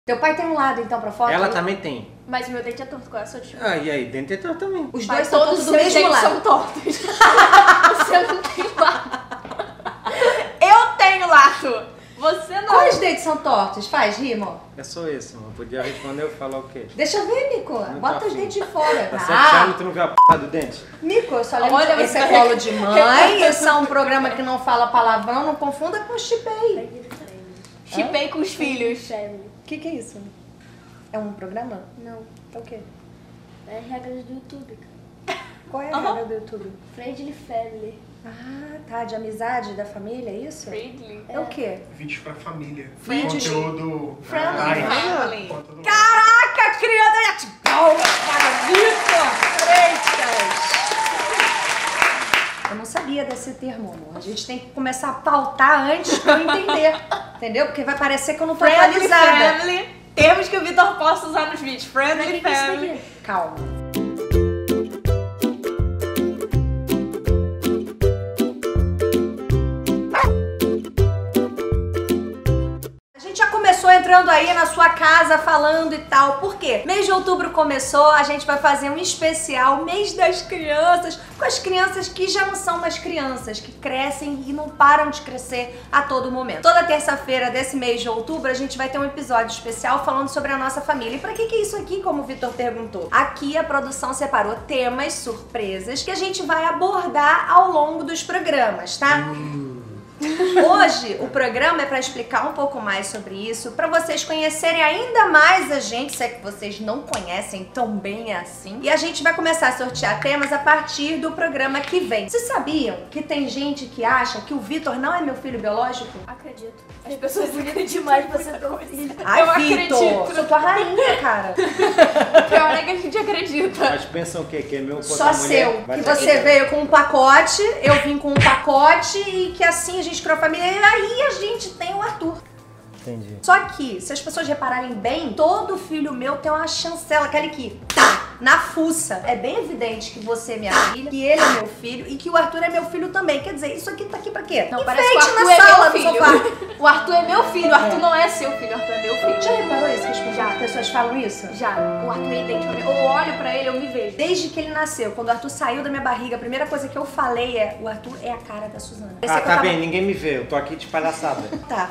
Teu pai tem um lado, então, pra foto? Ela também tem. Mas meu dente é torto, qual é a sua tipo? Ah, e aí, dente é torto também. Os Mas dois são todos do mesmo lado. são tortos. Você não tem lado. Eu tenho lado. Você não. Quais dentes são tortos? Faz, Rimo. É só esse, mano. Podia responder eu falar o quê? Deixa eu ver, Mico. Bota os dentes de fora. Tá 7 anos tu não vê a p*** do dente? Mico, eu só lembro Olha, que esse você é colo de mãe, esse é um programa que não fala palavrão, não confunda com chipei. Chipei com os filhos. O que é isso? É um programa? Não, É o quê? é regras do YouTube, cara. Qual é a regra do YouTube? Friendly Family. Ah, tá. De amizade da família, é isso? Friendly. É o quê? Vídeos pra família. Vídeos de- Conteúdo Friendly light. family. Conteúdo Caraca, criança! Palmas para Vitor Freitas! Eu não sabia desse termo, amor. A gente tem que começar a pautar antes pra eu entender. Entendeu? Porque vai parecer que eu não tô Friendly atualizada. family. Termos que o Vitor possa usar nos vídeos. Friendly O que é isso family. daqui? Calma. A gente já começou entrando aí na sua casa falando e tal. Por quê? Mês de outubro começou, a gente vai fazer um especial mês das crianças, com as crianças que já não são mais crianças, que crescem e não param de crescer a todo momento. Toda terça-feira desse mês de outubro a gente vai ter um episódio especial falando sobre a nossa família. E pra que é isso aqui, como o Vitor perguntou? Aqui a produção separou temas, surpresas, que a gente vai abordar ao longo dos programas, tá? Hoje o programa é para explicar um pouco mais sobre isso, para vocês conhecerem ainda mais a gente, se é que vocês não conhecem tão bem assim. E a gente vai começar a sortear temas a partir do programa que vem. Vocês sabiam que tem gente que acha que o Vitor não é meu filho biológico? Acredito. As pessoas bonitas demais pra ser teu filho. Ai, Eu Vitor, acredito. sou tua rainha, cara. O pior é que a gente acredita. Mas pensam o quê? Que é meu Só contra a seu. mulher? Vai Que ter você veio com um pacote, eu vim com um pacote e que assim a gente criou a família e aí a gente tem o Arthur. Entendi. Só que, se as pessoas repararem bem, todo filho meu tem uma chancela, aquele que tá na fuça. É bem evidente que você é minha filha, que ele é meu filho e que o Arthur é meu filho também. Quer dizer, isso aqui tá aqui pra quê? Não, parece que o Enfeite Arthur na é sala meu do filho. sofá. O Arthur é meu filho. O Arthur não é seu filho. O Arthur é meu filho. Já reparou isso que as pessoas falam isso? Já. O Arthur é idêntico a mim. Eu olho pra ele, eu me vejo. Desde que ele nasceu, quando o Arthur saiu da minha barriga, a primeira coisa que eu falei é: o Arthur é a cara da Suzana. Esse Ah, é que eu tá tava- bem, ninguém me vê. Eu tô aqui de palhaçada. Tá.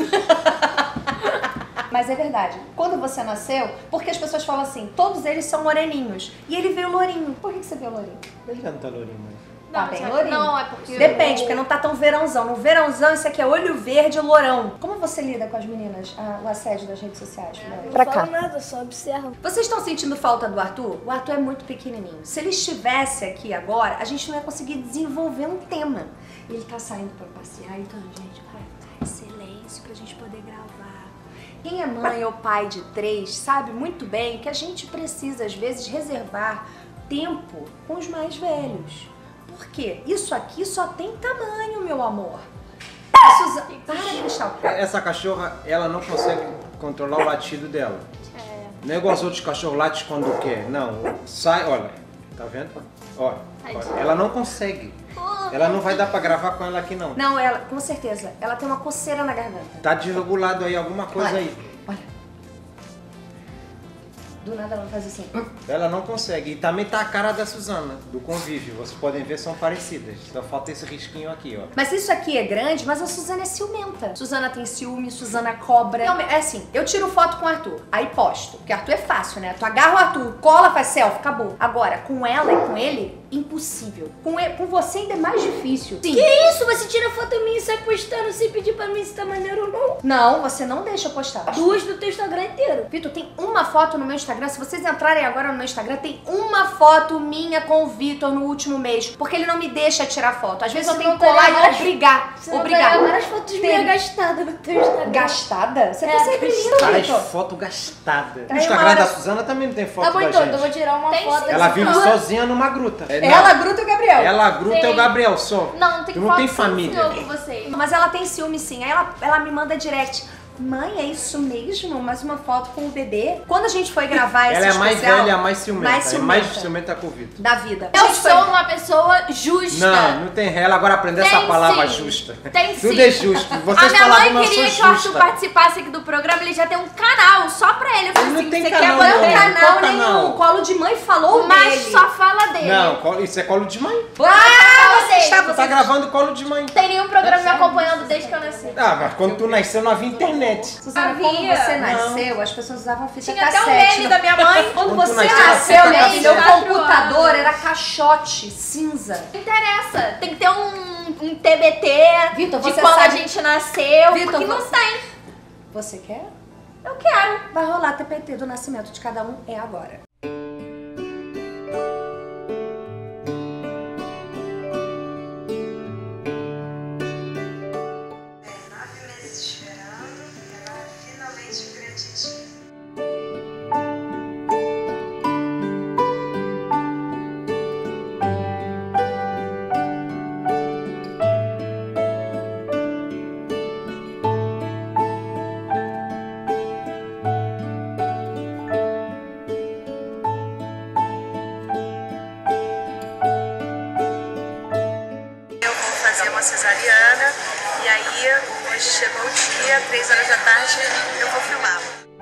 Mas é verdade. Quando você nasceu, porque as pessoas falam assim, todos eles são moreninhos. E ele veio lourinho. Por que você veio lourinho? Ele já não tá lourinho, mas... Tá bem Thiago, lourinho. Não, é porque... Depende, porque não tá tão verãozão. No verãozão, isso aqui é olho verde e lourão. Como você lida com as meninas, o assédio das redes sociais? Não Pra falo cá. nada, só observo. Vocês estão sentindo falta do Arthur? O Arthur é muito pequenininho. Se ele estivesse aqui agora, a gente não ia conseguir desenvolver um tema. Ele tá saindo pra passear, então, gente, vai ficar em silêncio pra gente poder gravar. Quem é mãe ou pai de 3 sabe muito bem que a gente precisa, às vezes, reservar tempo com os mais velhos. Por quê? Isso aqui só tem tamanho, meu amor. Suzana, para, Cristal. Essa cachorra, ela não consegue controlar o latido dela. Não é igual os outros cachorros latem quando quer. Não, sai, olha. Tá vendo? Olha, olha. Ela não consegue. Ela não vai dar pra gravar com ela aqui, não. Não, ela, com certeza. Ela tem uma coceira na garganta. Tá desregulado aí, alguma coisa Olha. aí. Olha. Do nada ela faz assim. Ela não consegue. E também tá a cara da Suzana, do convívio. Vocês podem ver, são parecidas. Só falta esse risquinho aqui, ó. Mas isso aqui é grande, mas a Suzana é ciumenta. Suzana tem ciúme, Suzana cobra. Não, é assim, eu tiro foto com o Arthur, aí posto. Porque Arthur é fácil, né? Tu agarra o Arthur, cola, faz selfie, acabou. Agora, com ela e com ele, impossível. Com você ainda é mais difícil. Sim. Que isso? Você tira foto minha e sai postando sem pedir pra mim se tá maneiro ou não? Não, você não deixa eu postar. 2 do teu Instagram inteiro. Vitor, tem uma foto no meu Instagram. Se vocês entrarem agora no meu Instagram, tem uma foto minha com o Vitor no último mês. Porque ele não me deixa tirar foto. Às vezes eu Você tenho não que colar teria e várias- obrigar. Você não Obrigar. pega várias fotos Tem. minhas gastadas no teu Instagram. Gastada? Você tá É, sempre lindo, Várias Vitor. fotos gastadas. Tá No aí Instagram uma hora- da Suzana também não tem foto Tá bom, da então, gente. eu vou tirar uma Tem foto. sim. Ela dessa vive foto. sozinha numa gruta. Ela, Gruta e o Gabriel. Ela, a gruta é o Sim. Gabriel só. Não tem Tu não foto tem sem família. senhor com vocês. Mas ela tem ciúme sim. Aí ela me manda direct. mãe, é isso mesmo? Mais uma foto com o bebê? Quando a gente foi gravar esse Ela é a mais especial, velha, a mais ciumenta. mais É mais ciumenta com o Vitor. da vida. Eu sou uma pessoa justa. Não tem ela. Agora aprender Tem essa palavra sim. justa. Tem sim. Tudo é justo. A Vocês minha falaram, mãe mas eu queria sou que o Arthur justa. participasse aqui do programa, ele já tem um canal só pra ele. Eu falei Ele não assim, tem você canal, quer não. bancar Canal Qual nenhum. canal? Colo de mãe falou Mas dele. só fala dele. Não, isso é colo de mãe. Ah, você Você Tá gravando colo de mãe. Não tem nenhum programa me acompanhando desde que eu nasci. Ah, mas quando tu nasceu não havia internet. Suzana, quando Havia. você nasceu, as pessoas usavam fita Tinha até cassete. um meme da minha mãe. Quando Quando tu você nasceu, nasceu, fita minha cassete. filha, o 4 computador anos. era caixote cinza. Não interessa. Tem que ter um TBT Vitor, de você quando a sabe- gente nasceu. Vitor, porque não você- tem. Você quer? Eu quero. Vai rolar TPT do nascimento de cada um, é agora. Fazer uma cesariana e aí hoje chegou o dia, 3 horas da tarde, eu vou filmar.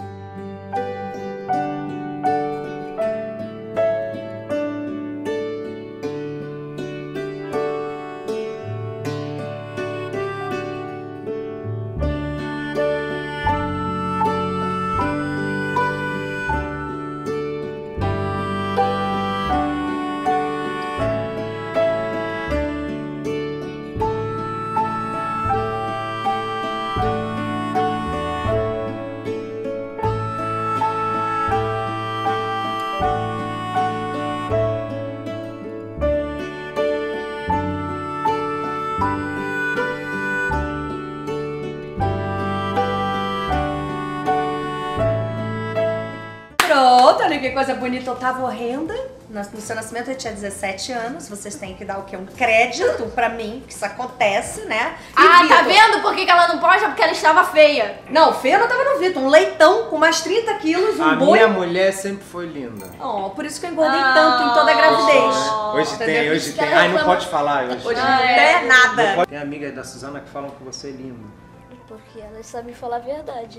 Pronto, olha que coisa bonita. Eu tava horrenda. No seu nascimento eu tinha 17 anos. Vocês têm que dar o quê? Um crédito pra mim, que isso acontece, né? E Ah, tá Vitor? vendo por que ela não pode? É porque ela estava feia. Não, feia não tava no Vitor. Um leitão com mais 30 quilos, um A boi. minha mulher sempre foi linda. Oh, por isso que eu engordei tanto em toda a gravidez. Hoje tem, Entendeu? hoje Isso tem. que ela Ai, não reclama. pode falar hoje. Hoje Ah, não é. é nada. Tem amigas da Suzana que falam que você é lindo. Porque ela sabe falar a verdade.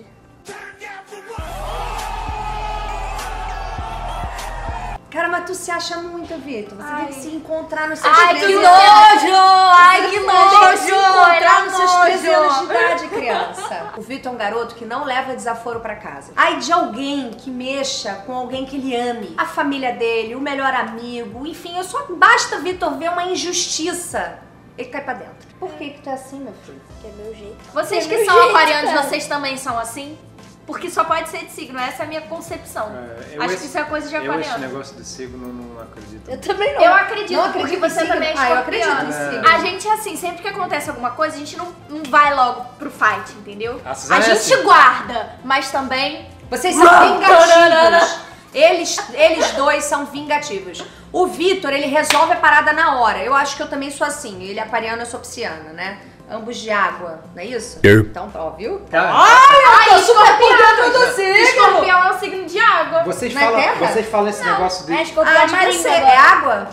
Cara, mas tu se acha muito, Vitor. Você tem que se encontrar nos seus Ai, 13 que anos. nojo! Ai, que Você tem que se nojo! encontrar Ele nos é seus 13 anos de nojo. idade, criança. O Vitor é um garoto que não leva desaforo pra casa. Ai, de alguém que mexa com alguém que ele ame. A família dele, o melhor amigo, enfim, eu só basta Vitor ver uma injustiça. Ele cai pra dentro. Por que tu é assim, meu filho? Que é meu jeito. Vocês É que meu são jeito, aquarianos, cara. vocês também são assim? Porque só pode ser de signo, essa é a minha concepção. Acho que isso é coisa de Eu esse aquariano. negócio de signo não acredito. Eu também não. Eu acredito, Não porque acredito em você signo. também é Ah, eu acredito em escorpiano. signo. A gente é assim, sempre que acontece alguma coisa, a gente não vai logo pro fight, entendeu? A A Suzana é gente assim. guarda, mas também... Vocês são vingativos. Eles dois são vingativos. O Vitor, ele resolve a parada na hora. Eu acho que eu também sou assim. Ele é aquariano, eu sou pisciana, né? Ambos de água, não é isso? Então, ó, viu? Ai, tô super por dentro do signo. Escorpião é um signo de água. Vocês Não é falam, terra? vocês falam esse negócio de. É escorpião Ah, de mas marinho é agora. água?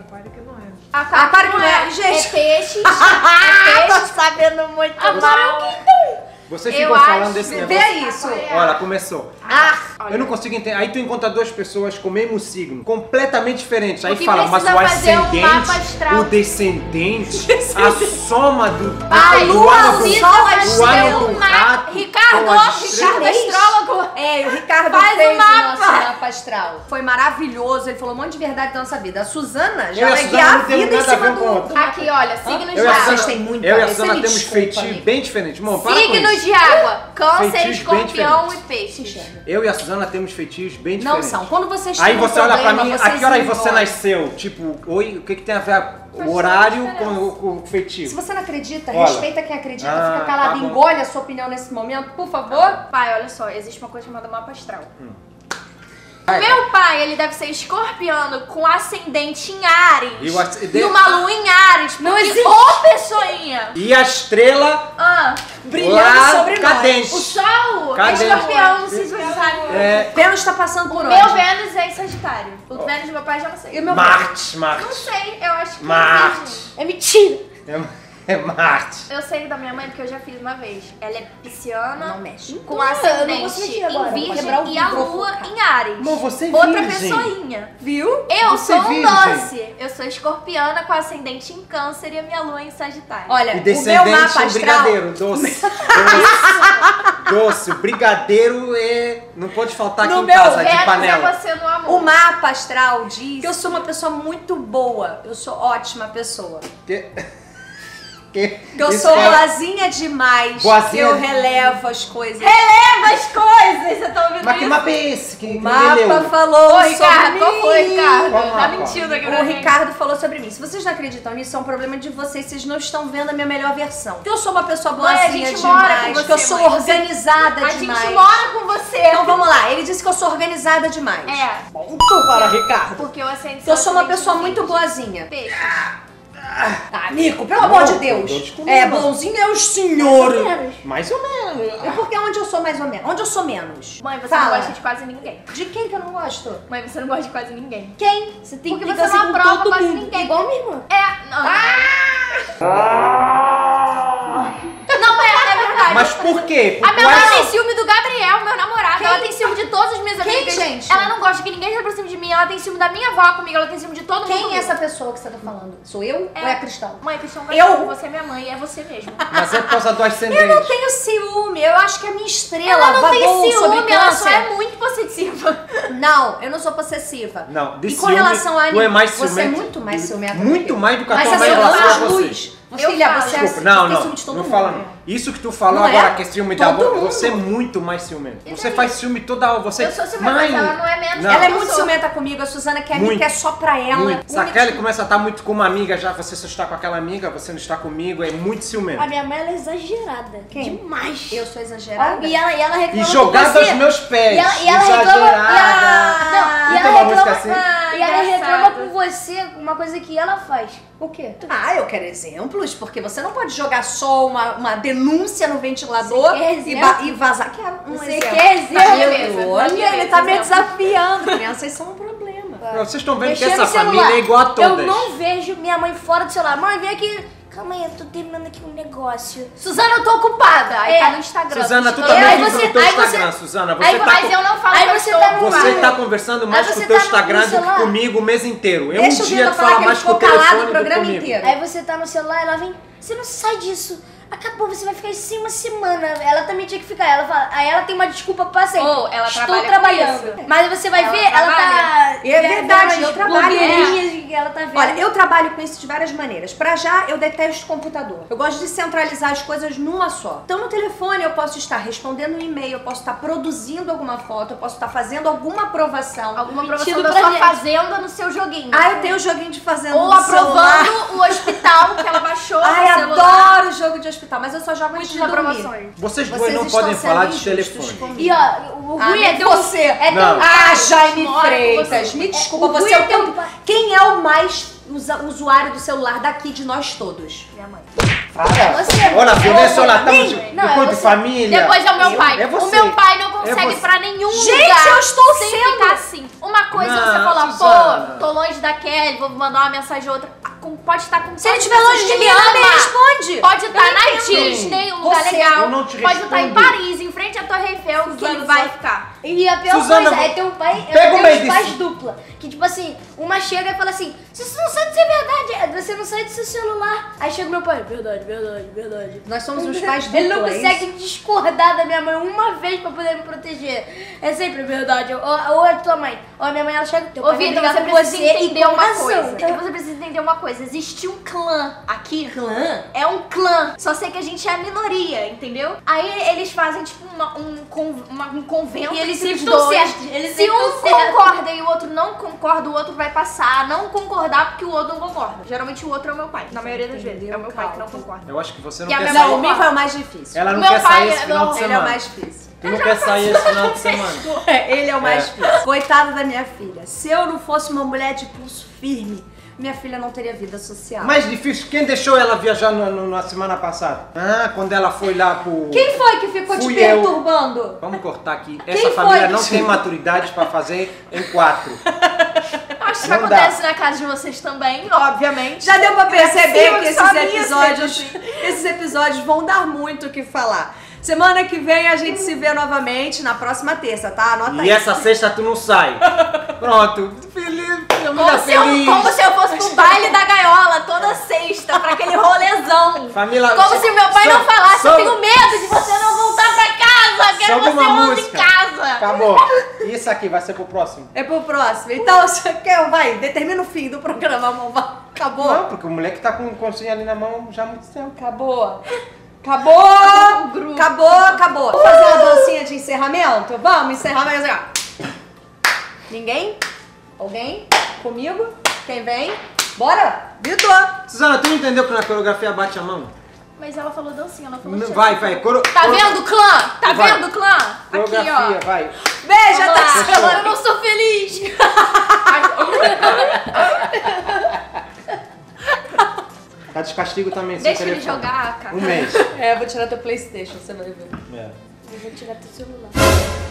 Aquário que não é. Gente. É peixes. Ah, É peixes. sabendo muito Agora Vocês Eu ficam falando acho- desse Vê negócio. isso. Olha, começou. Ah, Eu não consigo entender. Aí tu encontra duas pessoas com o mesmo signo, completamente diferentes. Aí Porque fala, mas precisa o fazer um mapa ascendente, astral. o descendente, a soma do. Ai, do o ano Luísa do, vai o ser ano um do mapa. rato. Ricardo, com as estrelas. Ricardo astrólogo. é, o Ricardo Faz fez o o mapa. nosso mapa astral. Foi maravilhoso, ele falou um monte de verdade da nossa vida. A Suzana já Eu e a vai Suzana guiar a não temos vida em nada a cima ver com o outro. do... Aqui, olha, signos de Eu e a água. Vocês Suzana, têm muito eu e a a ver. Suzana Você me temos desculpa, feitiço amigo. bem diferente. Bom, para com Signos isso. de água. Câncer, Feitiços bem escorpião e diferentes. peixes. Eu e a Suzana temos feitiços bem Não diferentes. são. Quando vocês Aí têm você um olha pra problema, mim, a vocês que hora aí você envolvem. nasceu? Tipo, oi, o que tem a ver o horário com o Se feitiço? você não acredita, Olha. respeita quem acredita, Ah, fica calado, tá bom. engole a sua opinião nesse momento, por favor. Pai, olha só, existe uma coisa chamada mapa astral. Meu pai, ele deve ser escorpiano com ascendente em Áries. E uma lua em Áries. Porque ô pessoinha. E a estrela brilhando sobre cadente. O sol Cadente. é escorpião, não sei se você sabe. Vênus tá passando por onde? Meu Vênus é em Sagitário. O Vênus do meu pai já não sei. E meu Marte. Não sei, eu acho que Marte. é mentira. É Marte. Eu sei da minha mãe porque eu já fiz uma vez. Ela é pisciana, Não mexe. com ascendente em Virgem e a lua em Ares. Mas você é Outra virgem. pessoinha. Viu? Eu Você sou é um virgem. doce. Eu sou escorpiana com ascendente em Câncer e a minha lua em Sagitário. Olha, E o meu descendente mapa em astral... brigadeiro, doce. Doce. O brigadeiro não pode faltar aqui No em meu casa, de Vênus panela. é você no amor. O mapa astral diz que eu sou uma pessoa muito boa. Eu sou ótima pessoa. Que eu Esse sou cara- boazinha demais. Boazinha eu de- relevo as coisas. Releva as coisas, você tá ouvindo Mas que isso? mapa é esse? Que O ninguém mapa leu? falou Ô, sobre Ricardo, mim. qual foi, Ricardo? Qual Tá mapa? mentindo aqui O pra mim. Ricardo falou sobre mim. Se vocês não acreditam nisso, é um problema de vocês. Vocês não estão vendo a minha melhor versão. Eu sou uma pessoa Mãe, a boazinha gente mora demais. com Que eu você, sou mãe. organizada A demais. gente mora com você. Então vamos lá. Ele disse que eu sou organizada demais. É, Ponto para Ricardo. porque eu ascendo. Eu sou uma pessoa muito boazinha. Peixe. Ah, Nico, pelo amor de Deus. dou de comer, É, mas- bonzinho é o senhor. Mais ou menos. É porque onde eu sou mais ou menos? Onde eu sou menos? Mãe, você Fala. não gosta de quase ninguém. De quem que eu não gosto? Mãe, você não gosta de quase ninguém. Quem? Você tem Porque que você ficar não assim com aprova todo quase mundo. ninguém. Igual minha irmã. Não, é verdade. Mas por quê? A minha Quais- mãe tem ciúme do Gabriel, meu namorado. Ela tem ciúme de todas as minhas Quem, amigas. gente? Ela não gosta que ninguém se aproxime de mim. Ela tem ciúme da minha avó comigo. Ela tem ciúme de todo mundo. Quem é comigo. essa pessoa que você tá falando? Sou eu ou é a Cristal? Mãe, Cristian, Eu? Você é minha mãe, é você mesmo. Mas é por causa do ascendente. Eu não tenho ciúme, eu acho que a minha estrela Ela não tem vagou sobre ciúme, ela só câncer. é muito possessiva. Não, eu não sou possessiva. Não, de E com ciúme, relação a tu é mais você é ciumenta. muito mais ciumenta. Muito do que mais do que a Mas tua assim, mãe em eu relação a falo você. luz. Eu Filha, falo. você Desculpa, tem não. ciúme de todo Não mundo. fala. Isso que tu falou Não é? agora, que é ciúme da Todo avó, mundo. você é muito mais ciumento. E Você daí? faz ciúme toda hora. Você... Eu sou ciumenta, Mãe, mas ela não é menos. Não. Ela é Eu muito sou. ciumenta comigo, a Suzana quer Muito. me quer só pra ela. Muito. Se a Única- Kelly começa a estar muito com uma amiga já, você só está com aquela amiga, você não está comigo, é muito ciumento. A minha mãe ela é exagerada. Quem? Demais. Eu sou exagerada? E ela reclama E com jogada você. aos meus pés. E ela reclama. Exagerada. Não, e Então, ela uma música reclama, assim? e ela reclama engraçado. com você uma coisa que ela faz. O quê? Ah, eu quero exemplos, porque você não pode jogar só uma denúncia no ventilador Você quer exemplo? e vazar. Quero um Você exemplo. quer exemplo? Na minha mesa, Olha, na minha ele mesa, tá me exemplo. desafiando. Crianças são um problema. Vocês estão vendo que Mexer essa no celular. família é igual a todas. Eu não vejo minha mãe fora do celular. Mãe, vem aqui. Calma aí, eu tô terminando aqui um negócio. Suzana, eu tô ocupada. Aí É. tá no Instagram. Suzana, tu Tô- também aí vive você- no teu aí você- Instagram, Suzana. Você aí- tá Mas com- eu não falo Aí que eu você estou tá no- ocupada. Você tá conversando mais Aí com o você teu tá no Instagram do que celular. comigo o mês inteiro. Eu Deixa um o dia Vitor tu falar fala que mais ele com o ficou calado telefone o do que programa comigo. inteiro. Aí você tá no celular, ela vem. Você não sai disso. Acabou, você vai ficar assim uma semana. Ela também tinha que ficar. Ela fala, aí ela tem uma desculpa pra sempre. Ou ela Estou trabalha com trabalhando. isso. Mas você vai Ela ver, ela trabalha. tá. É verdade, vendo eu as trabalho. blogueirinhas que ela tá vendo. Olha, eu trabalho com isso de várias maneiras. Pra já, eu detesto computador. Eu gosto de centralizar as coisas numa só. Então, no telefone, eu posso estar respondendo um e-mail, eu posso estar produzindo alguma foto, eu posso estar fazendo alguma aprovação. Alguma Mentido aprovação da pra sua gente. fazenda no seu joguinho. Ah, eu tenho o joguinho de fazenda Ou no celular. aprovando o hospital que ela baixou Ai, no celular. adoro jogo de hospital, mas eu só jogo antes de Muitas dormir. aprovações. Vocês duas Vocês não estão podem sendo falar de injustos telefone. comigo. E ó, o Ah, ruim é nem teu. você. É teu Não. Ah, pai. Jaime Mora com Freitas, você. me desculpa, o você ruim é é o teu teu... pai. Quem é o mais usuário do celular daqui de nós todos? Minha mãe. Você. Olha, Vanessa, olha, mim? estamos Não, no é coisa de você. família. Depois é o meu pai. É você. O meu pai não consegue É ir você. pra nenhum Gente, lugar eu estou sem sendo- ficar assim. Uma coisa é você Não, falar, Suzana. pô, tô longe da Kelly, vou mandar uma mensagem ou outra. Pode estar com Se ele todas estiver as longe pessoas de que mim, ela me ama. responde. Pode estar na entendo. Disney, um lugar Você- legal. eu não te Pode estar em respondo. Paris, em frente à Torre Eiffel, que Suzana, ele vai só- ficar. E a pior Suzana, coisa é teu pai, pega o meio teus pais disso. dupla. Que tipo assim, uma chega e fala assim, você não sabe se é verdade, você não sai do seu celular. Aí chega meu pai, verdade. Nós somos os pais Ele não dupla, é consegue discordar da minha mãe uma vez pra poder me proteger. É sempre verdade. Ou a tua mãe, ou a minha mãe, ela chega, teu Ô, pai vai Vitor, brigar você com precisa você e entender com uma razão. coisa. Você precisa entender uma coisa. Existe um clã aqui. Clã? É um clã. Só sei que a gente é a minoria, entendeu? Aí eles fazem, tipo, um convento. E eles entre sempre os estão dois. certos. Eles Se sempre um estão certos. concorda e o outro não concorda, o outro vai passar a não concordar porque o outro não concorda. Geralmente o outro é o meu pai. Na maioria das vezes. É o meu pai que não concorda. Eu acho que você não E a quer minha sair. Não, o meu foi o mais difícil. Ela não Meu quer pai sair esse é- final de não, Ele é o semana. mais difícil. Tu não quer sair esse final de semana? Ele é o mais difícil. Coitada da minha filha. Se eu não fosse uma mulher de pulso firme, minha filha não teria vida social. Mais difícil, quem deixou ela viajar na semana passada? Ah, quando ela foi lá pro... Quem foi que ficou te perturbando? Vamos cortar aqui. Essa família não tem maturidade pra fazer em 4. Acho que acontece na casa de vocês também, obviamente. Já deu pra perceber que esses episódios vão dar muito o que falar. Semana que vem a gente se vê novamente na próxima terça, tá? Anota aí. E essa sexta tu não sai. Pronto. Feliz. Como se eu fosse pro baile da gaiola toda sexta, pra aquele rolezão. Família, como se meu pai não falasse, eu tenho medo de você não voltar pra casa, quero você longe em casa. Acabou. Isso aqui vai ser pro próximo. É pro próximo. Então, você quer, vai, determina o fim do programa, amor. Acabou. Não, porque o moleque tá com o conselho ali na mão já há muito tempo. Acabou. Acabou! Acabou! Vamos fazer uma dancinha de encerramento? Vamos encerrar mais assim, ó. Ninguém? Alguém? Comigo? Quem vem? Bora! Vitor! Suzana, tu não entendeu que na coreografia bate a mão? Mas ela falou dancinha, ela falou Vai. Tá vendo, clã? Tá vendo, clã? Coreografia, aqui, ó. vai. Beijo, até agora eu não sou feliz. Tá de castigo também, deixa ele jogar, cara. Um mês. Vou tirar teu PlayStation, você vai ver. Eu vou tirar teu celular.